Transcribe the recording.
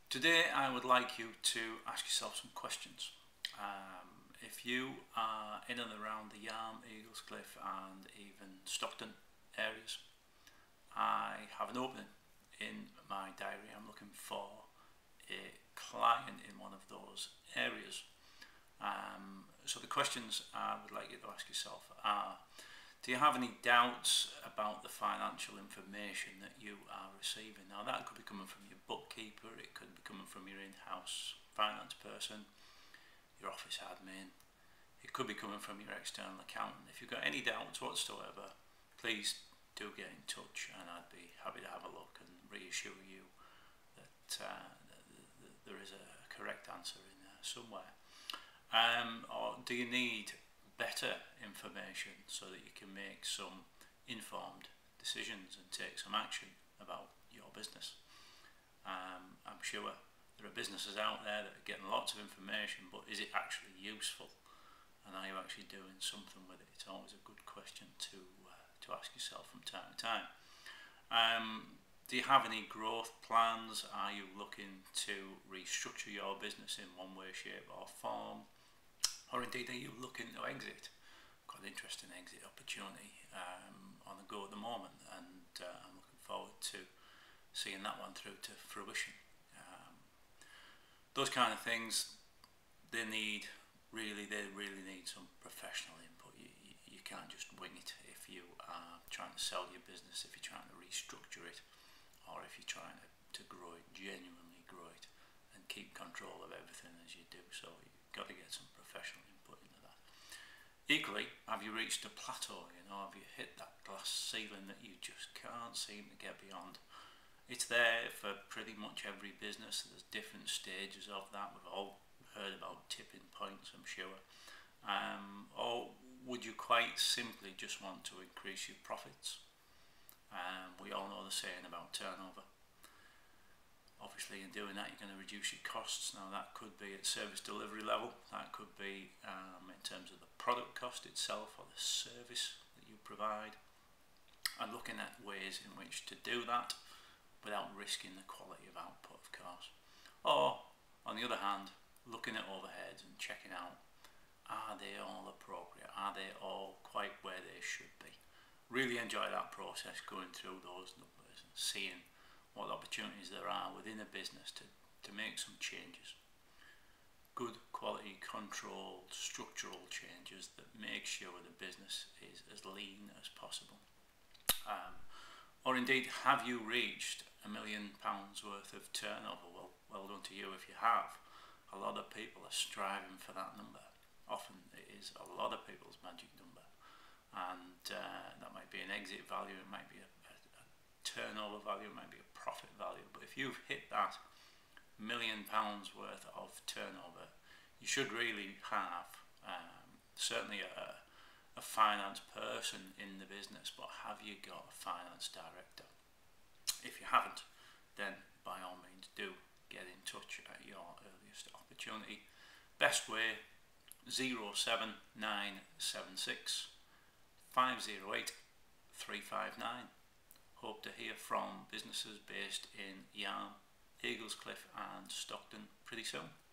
Today I would like you to ask yourself some questions. If you are in and around the Yarm, Eaglescliffe and even Stockton areas, I have an opening in my diary. I'm looking for a client in one of those areas. So the questions I would like you to ask yourself are: do you have any doubts about the financial information that you are receiving? Now that could be coming from your bookkeeper, it could be coming from your in-house finance person, your office admin, it could be coming from your external accountant. If you've got any doubts whatsoever, please do get in touch and I'd be happy to have a look and reassure you that there is a correct answer in there somewhere. Or do you need better information so that you can make some informed decisions and take some action about your business? I'm sure there are businesses out there that are getting lots of information, but is it actually useful? And are you actually doing something with it? It's always a good question to ask yourself from time to time. Do you have any growth plans? Are you looking to restructure your business in one way, shape or form? Or indeed, are you looking to exit? Quite an interesting exit opportunity on the go at the moment, and I'm looking forward to seeing that one through to fruition. Those kind of things, they really need some professional input. You can't just wing it if you are trying to sell your business, if you're trying to restructure it, or if you're trying to grow it, genuinely grow it, and keep control of everything as you do. So you've got to get some professional input into that. Equally, have you reached a plateau? Have you hit that glass ceiling that you just can't seem to get beyond? It's there for pretty much every business. There's different stages of that. We've all heard about tipping points, I'm sure. Or would you quite simply just want to increase your profits? We all know the saying about turnover. Obviously in doing that you're going to reduce your costs. Now that could be at service delivery level, that could be in terms of the product cost itself or the service that you provide, and looking at ways in which to do that without risking the quality of output, of course. Or on the other hand, looking at overheads and checking out, are they all appropriate? Are they all quite where they should be? Really enjoy that process, going through those numbers and seeing what opportunities there are within a business to make some changes. Good quality controlled structural changes that make sure the business is as lean as possible. Or indeed, have you reached £1 million worth of turnover? Well done to you if you have. A lot of people are striving for that number. Often it is a lot of people's magic number, and that might be an exit value, it might be a turnover value, it might be a profit value. But if you've hit that £1 million worth of turnover, you should really have certainly a finance person in the business, but have you got a finance director? If you haven't, then by all means do get in touch at your earliest opportunity. Best way, 07976 508 359. Hope to hear from businesses based in Yarm, Eaglescliffe and Stockton pretty soon.